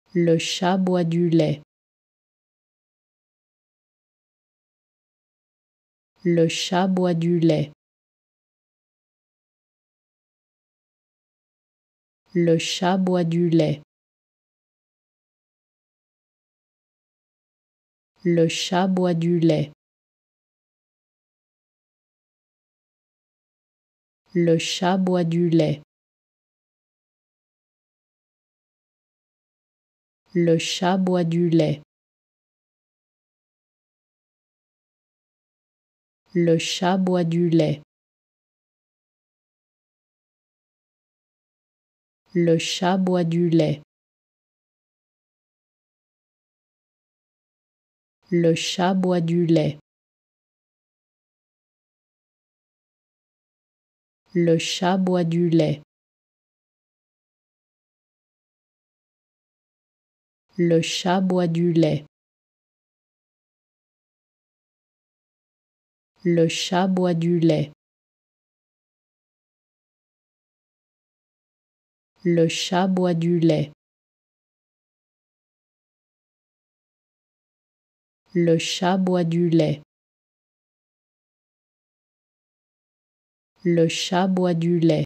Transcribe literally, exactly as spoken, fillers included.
Le chat boit du lait. Le chat boit du lait. Le chat boit du lait. Le chat boit du lait. Le chat boit du lait. Le chat boit du lait. Le chat boit du lait. Le chat boit du lait. Le chat boit du lait. Le chat boit du lait. Le chat boit du lait. Le chat boit du lait. Le chat boit du lait. Le chat boit du lait. Le chat boit du lait.